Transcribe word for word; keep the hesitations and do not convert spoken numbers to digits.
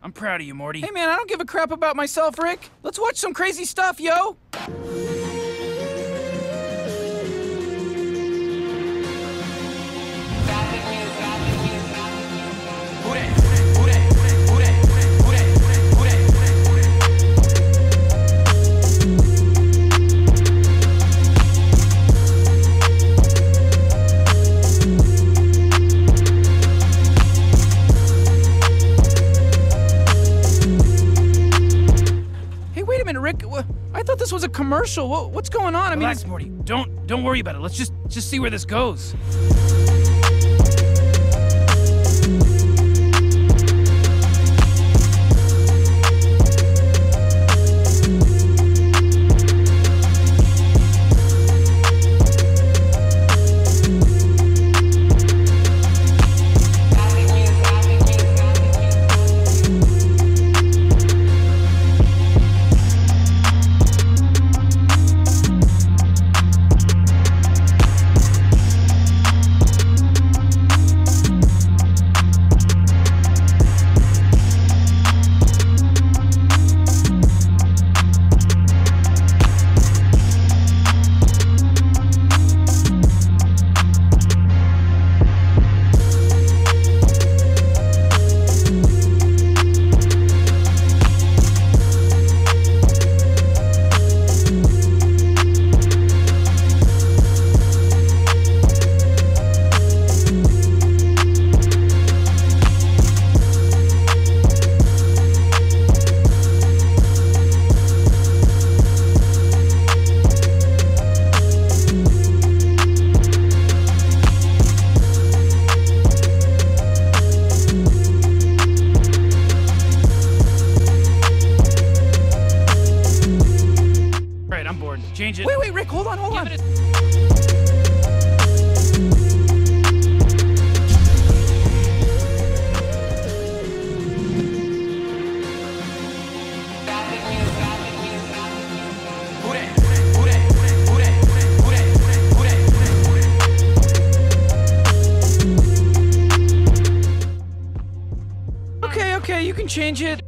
I'm proud of you, Morty. Hey man, I don't give a crap about myself, Rick. Let's watch some crazy stuff, yo! Rick, I thought this was a commercial. What's going on? I mean, relax, Morty. Don't don't worry about it. Let's just just see where this goes. Change it. Wait, wait, Rick, hold on, hold on. Okay, okay, you can change it.